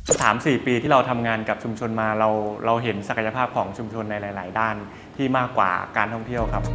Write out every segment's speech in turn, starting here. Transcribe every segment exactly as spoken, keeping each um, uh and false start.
สามสี่ ปีที่เราทำงานกับชุมชนมาเราเราเห็นศักยภาพของชุมชนในหลาย ๆ ด้านที่มากกว่าการท่องเที่ยวครับ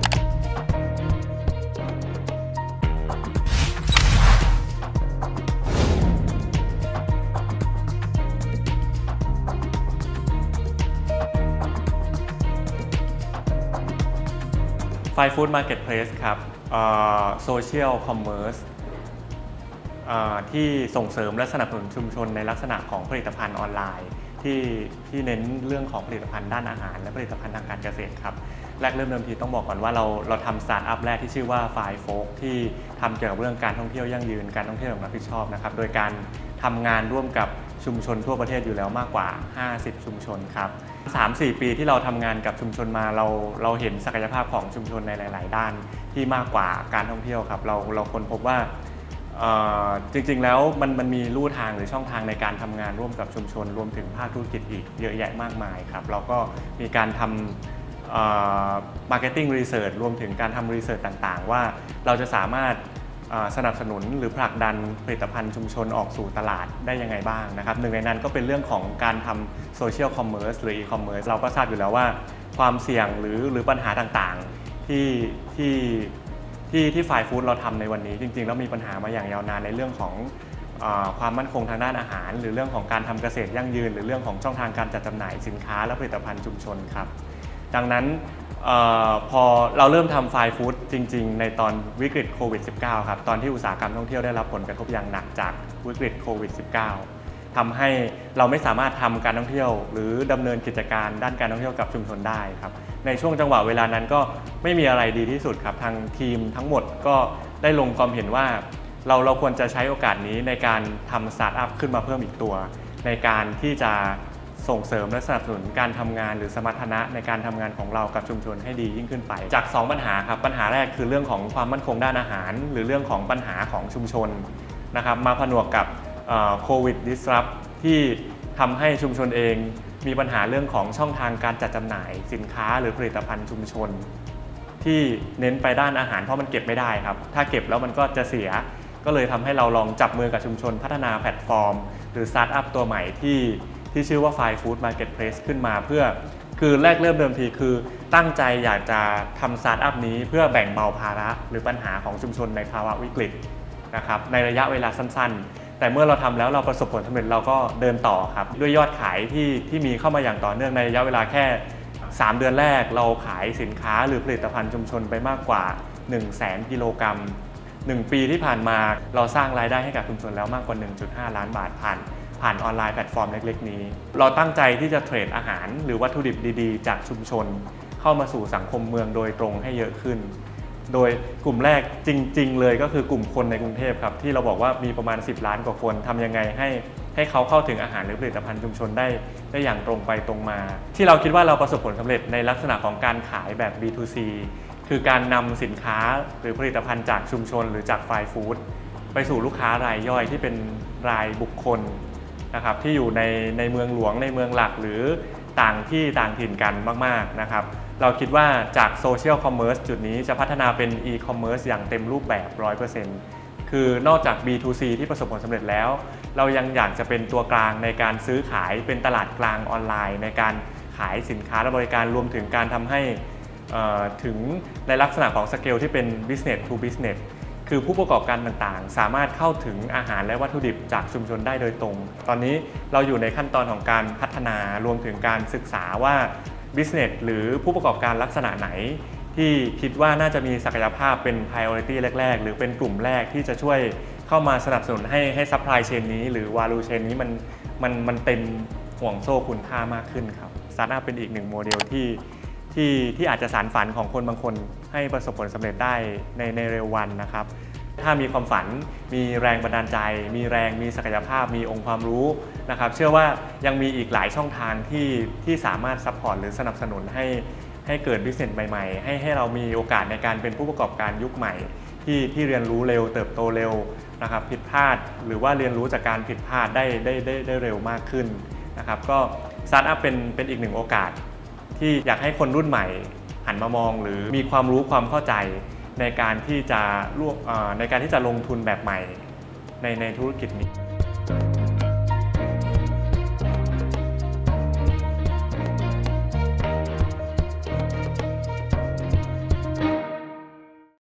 ไฟฟู้ดมาร์เก็ตเพลสครับโซเชียลคอมเมอร์สที่ส่งเสริมและสนับสนุนชุมชนในลักษณะของผลิตภัณฑ์ออนไลน์ที่ที่เน้นเรื่องของผลิตภัณฑ์ด้านอาหารและผลิตภัณฑ์ทางการเกษตรครับแรกเริ่มเดิมทีต้องบอกก่อนว่าเราเราทำสตาร์ทอัพแรกที่ชื่อว่าไฟโฟกที่ทำเกี่ยวกับเรื่องการท่องเที่ยวยั่งยืนการท่องเที่ยวแบบรับผิดชอบนะครับโดยการทำงานร่วมกับชุมชนทั่วประเทศอยู่แล้วมากกว่าห้าสิบชุมชนครับ สามสี่ ปีที่เราทำงานกับชุมชนมาเราเราเห็นศักยภาพของชุมชนในหลาย ๆ ด้านที่มากกว่าการท่องเที่ยวครับเราเราค้นพบว่าจริง ๆ แล้วมันมันมีลู่ทางหรือช่องทางในการทำงานร่วมกับชุมชนรวมถึงภาคธุรกิจอีกเยอะแยะมากมายครับเราก็มีการทำ marketing research รวมถึงการทำ research ต่าง ๆ ว่าเราจะสามารถสนับสนุนหรือผลักดันผลิตภัณฑ์ชุมชนออกสู่ตลาดได้ยังไงบ้างนะครับหนึ่งในนั้นก็เป็นเรื่องของการทำโซเชียลคอมเมอร์สหรืออีคอมเมิร์ซเราก็ทราบอยู่แล้วว่าความเสี่ยงหรือหรือปัญหาต่างๆที่ที่ที่ที่ไฟฟู้ดเราทำในวันนี้จริงๆแล้วมีปัญหามาอย่างยาวนานในเรื่องของความมั่นคงทางด้านอาหารหรือเรื่องของการทำเกษตรยั่งยืนหรือเรื่องของช่องทางการจัดจำหน่ายสินค้าและผลิตภัณฑ์ชุมชนครับดังนั้นอพอเราเริ่มทำไฟฟู้ดจริงๆในตอนวิกฤตโควิด สิบเก้า ครับตอนที่อุตสาหกรรมท่องเที่ยวได้รับผลกระทบอย่างหนักจากวิกฤตโควิด สิบเก้า ทำให้เราไม่สามารถทำการท่องเที่ยวหรือดำเนินกิจการด้านการท่องเที่ยวกับชุมชนได้ครับในช่วงจังหวะเวลานั้นก็ไม่มีอะไรดีที่สุดครับทางทีมทั้งหมดก็ได้ลงความเห็นว่าเราเราควรจะใช้โอกาสนี้ในการทำสตาร์ทอัพขึ้นมาเพิ่มอีกตัวในการที่จะส่งเสริมและสนับสนุนการทำงานหรือสมรรถนะในการทำงานของเรากับชุมชนให้ดียิ่งขึ้นไปจากสองปัญหาครับปัญหาแรกคือเรื่องของความมั่นคงด้านอาหารหรือเรื่องของปัญหาของชุมชนนะครับมาผนวกกับโควิด disrupt ที่ทำให้ชุมชนเองมีปัญหาเรื่องของช่องทางการจัดจำหน่ายสินค้าหรือผลิตภัณฑ์ชุมชนที่เน้นไปด้านอาหารเพราะมันเก็บไม่ได้ครับถ้าเก็บแล้วมันก็จะเสียก็เลยทำให้เราลองจับมือกับชุมชนพัฒนาแพลตฟอร์มหรือสตาร์ทอัพตัวใหม่ที่ที่ชื่อว่าไฟฟู้ดมาร์เก็ตเพลสขึ้นมาเพื่อคือแรกเริ่มเดิมทีคือตั้งใจอยากจะทำสตาร์ทอัพนี้เพื่อแบ่งเบาภาระหรือปัญหาของชุมชนในภาวะวิกฤตนะครับในระยะเวลาสั้นๆแต่เมื่อเราทำแล้วเราประสบผลสำเร็จเราก็เดินต่อครับด้วยยอดขายที่ที่มีเข้ามาอย่างต่อเนื่องในระยะเวลาแค่สามเดือนแรกเราขายสินค้าหรือผลิตภัณฑ์ชุมชนไปมากกว่า หนึ่งแสน กิโลกรัมหนึ่งปีที่ผ่านมาเราสร้างรายได้ให้กับชุมชนแล้วมากกว่า หนึ่งจุดห้า ล้านบาทผ่านผ่านออนไลน์แพลตฟอร์มเล็กๆนี้เราตั้งใจที่จะเทรดอาหารหรือวัตถุดิบดีๆจากชุมชนเข้ามาสู่สังคมเมืองโดยตรงให้เยอะขึ้นโดยกลุ่มแรกจริงๆเลยก็คือกลุ่มคนในกรุงเทพครับที่เราบอกว่ามีประมาณสิบล้านกว่าคนทำยังไงให้ให้เขาเข้าถึงอาหารหรือผลิตภัณฑ์ชุมชนได้ได้อย่างตรงไปตรงมาที่เราคิดว่าเราประสบผลสำเร็จในลักษณะของการขายแบบ บี ทู ซี คือการนำสินค้าหรือผลิตภัณฑ์จากชุมชนหรือจากไฟฟู้ดไปสู่ลูกค้ารายย่อยที่เป็นรายบุคคลนะครับที่อยู่ในในเมืองหลวงในเมืองหลักหรือต่างที่ต่างถิ่นกันมากๆนะครับเราคิดว่าจากโซเชียลคอมเมอร์สจุดนี้จะพัฒนาเป็นอีคอมเมิร์ซอย่างเต็มรูปแบบ ร้อยเปอร์เซ็นต์ คือนอกจาก บี ทู ซี ที่ประสบผลสำเร็จแล้วเรายังอยากจะเป็นตัวกลางในการซื้อขายเป็นตลาดกลางออนไลน์ในการขายสินค้าและบริการรวมถึงการทำให้ถึงในลักษณะของสเกลที่เป็น business to business คือผู้ประกอบการต่างๆสามารถเข้าถึงอาหารและวัตถุดิบจากชุมชนได้โดยตรงตอนนี้เราอยู่ในขั้นตอนของการพัฒนารวมถึงการศึกษาว่า business หรือผู้ประกอบการลักษณะไหนที่คิดว่าน่าจะมีศักยภาพเป็น priority แรกๆหรือเป็นกลุ่มแรกที่จะช่วยเข้ามาสนับสนุนให้ให้ supply chain นี้หรือ value chain นี้มันมันมันเต็มห่วงโซ่คุณค่ามากขึ้นครับ Startup เป็นอีกหนึ่งโมเดลที่ที่ที่อาจจะสานฝันของคนบางคนให้ประสบผลสำเร็จได้ในในเร็ววันนะครับถ้ามีความฝันมีแรงบันดาลใจมีแรงมีศักยภาพมีองค์ความรู้นะครับเชื่อว่ายังมีอีกหลายช่องทางที่ที่สามารถซัพพอร์ตหรือสนับสนุนให้ให้เกิดบิสเนสใหม่ๆให้ให้เรามีโอกาสในการเป็นผู้ประกอบการยุคใหม่ที่ที่เรียนรู้เร็วเติบโตเร็วนะครับผิดพลาดหรือว่าเรียนรู้จากการผิดพลาดได้ได้ได้ได้เร็วมากขึ้นนะครับก็สตาร์ทอัพเป็นเป็นอีกหนึ่งโอกาสที่อยากให้คนรุ่นใหม่หันมามองหรือมีความรู้ความเข้าใจในการที่จะร่วมในการที่จะลงทุนแบบใหม่ในในธุรกิจนี้